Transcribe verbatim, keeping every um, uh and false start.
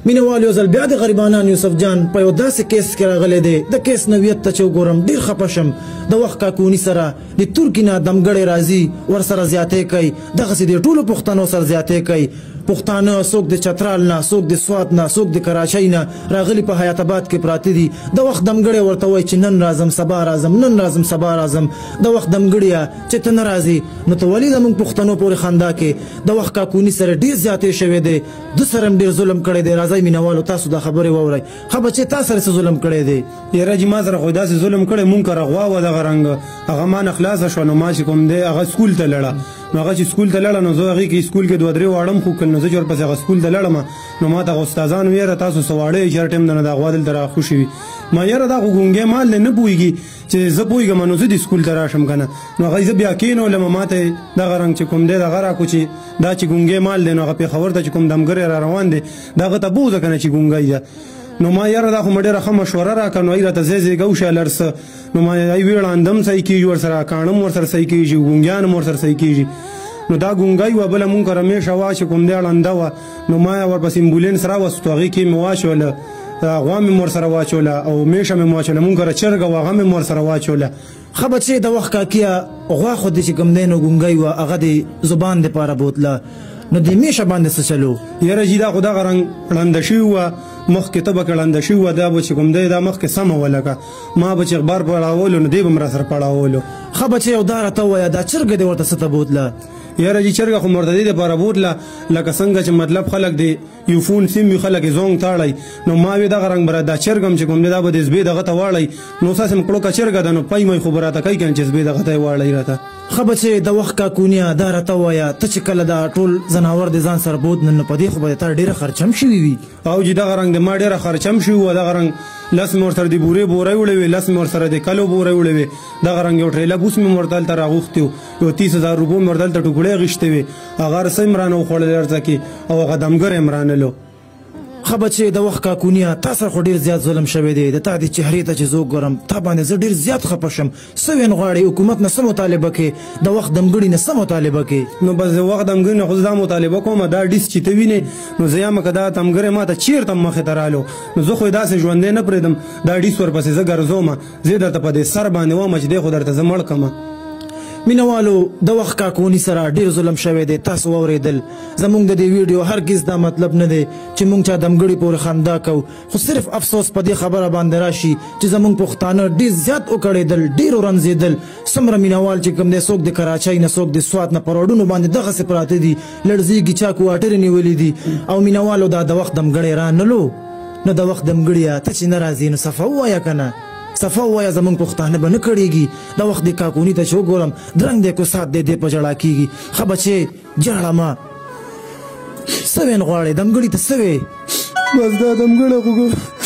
مینوال یو ځل بیا د غریبانان یوسف جان په یو داسې کیس کې راغلی دی د کیس نوعیت ته چې وګورم ډېر خفه شم د وخت کاکوني سره د ترکي نه دمګړی راځي ورسره زیاتې کوي دغسې د ټولو پښتنو سره زیاتې کوي پښتانه څوک د چترال نه څوک د سوات نه څوک د کراچۍ نه راغلي په حیات آباد کې پراته دي د وخت دمګړی ورته وایي چې نن راځم سبا راځم نن راځم سبا راځم د وخت دمګړیه چې ته نه راځې نو ته ولې زموږ پښتنو پورې خندا کې د وخت کاکوني سره ډېر زیاتې شوی دی ده سره هم ډېر ظلم کړی دی راځئ مینوالو تاسو دا خبرې واورئ ښه بچې تا سره څه ظلم کړی دی یاره جي ما سره خو داسې ظلم کړی مونږ کره غوا وه دغه رنګ هغه ما نه خلاصه شوه نو ما چې کوم دی هغه سکول ته لړه نو هغه چې سکول ته لړه نو زه هغې کې سکول کې دوه درې واړه خو کړل نو زه چې ورپسې هغه سکول ته لړم نو ما ته هغه استادان ویره تاسو څه واړه یې چې هر ټایم نه دا غوا دلته راخوشي وي ما یاره دا خو ګونګی مال دی نه پوهېږي چې زه پوهېږم نو زه دې سکول ته راشم که نه نو هغه زه بیا کېنولم ما ته دغه رنګ چې کوم دی دغه راکړو چې دا چې ګونګی مال دی نو هغه پېښور ته چې کوم دمګری را روان دی د هغه ته بوځه که نه چې ګونګی ده نو ما یاره دا خو ما ډېره ښه مشوره راکړه نو ای راته ځای ځای ګوشه لرسه نو ما ای ویړاندم صحیح کېږي ورسره کاڼه هم ورسره صحیح کېږي ګونګیان هم ورسره صحیح کېږي نو دا ګونګی وه بله مونږ کره میشه وه چې کوم دی ړنده وه نو ما ورپسې امبولینس راوستو هغې کې مې واچوله غوا مې ورسره واچوله او میشه مې واچوله مونږ کره چرګه وه هغه مې ورسره واچوله ښه بچې د وخت کاکیه غوا خو دې چې کوم دی نو ګونګی وه هغه د زبان دپاره بوتله نو د میشه باندې څه چلو یاره جي دا خو دغه رنګ ړنده شوي وه مخکې ته به که ړنده شوي وه دا به چې کوم دی دا مخکې سمه وه لکه ما به چې اخبار پړاولو نو دی به م راسره پړاولو ښه بچې او دا راته ووایه دا چرګه دې ورته څه ته بوتله یاره جي چرګه خو مرده دې دپاره بوتله لکه څنګه چې مطلب خلک د یو فون سیم وي خلک یې زونګ تاړی نو ما وې دغه رنګ به دا چرګ هم چې کوم دی دا به د زبې دغه ته واړی نو ستاسې م کړوکه چرګه ده نو پی می خو به راته کوي که نه چې زبې دغه ته یې واړی راته ښه بچې د وخت کاکونیه دا راته ووایه ته چې کله دا ټول ځناور د ځان سره بوت نو په دې خو به د تا ډېره خرچه هم شوي وي او جي دغه رنګ د ما ډېره خرچه هم شوي وه دغه رنګ لس مې ورسره د بورې بوری وړی وې لس مې ورسره د کلو بوری وړی وې دغه رنګ یو ټریله بوس مې ورته هلته راغوښتي وو یو تیس هزار روپو مې ورته هلته ټوکړې اخېستې وې هغه رسۍ م رانه وخوړلې هر څه کې او هغه دمګری م رانلو ښه بچې د وخت کاکونیه تا سره خو ډېر زیات ظلم شوی دی د تا د چهرې ته چې زه وګورم تا باندې زه ډېر زیات خفه شم څه وین غواړې حکومت نه څه مطالبه کې د وخت دمګړي نه څه مطالبه کې نو بس د وخت دمګړي نه خو زه دا مطالبه کوم دا ډیس چې ته وینې نو زه یامه که دا دمګری ما ته چېرته مخې ته رالو نو زه خو یې داسې ژوندی نه پرېږدم دا ډیس ورپسې زه ګرځومه زه یې درته په دې سر باندې ومه چې دی خو درته زه مړ کړمه مینوالو د وخت کاکوني سره ډېر ظلم شوی دی تاسو واورېدل زموږ د دې ویډیو هرګز دا مطلب نه دی چې موږ چا دمګړي پورې خندا کوو خو صرف افسوس په دې خبره باندې راشي چې زموږ پښتانه ډېر زیات وکړېدل ډېر ورنځېدل څومره مینوال چې کوم دی څوک د کراچۍ نه څوک د سوات نه په روډونو باندې دغسې پراته دي لړزېږي چا کوارټرې نیولي دي او مینوالو دا د وخت دمګړی رانلو نو د وخت دمګړیه ته چې نه راځې نو صفه ووایه که نه صفه ووایه زموږ پښتانه به نه کړېږي د وخت د کاکوني ته چې وګورم درنګ دی کو سات دی دی په ژړا کېږي ښه بچې ژاړه مه څه وین غواړې دمګړي ته څه وې بس دا دمګړی خو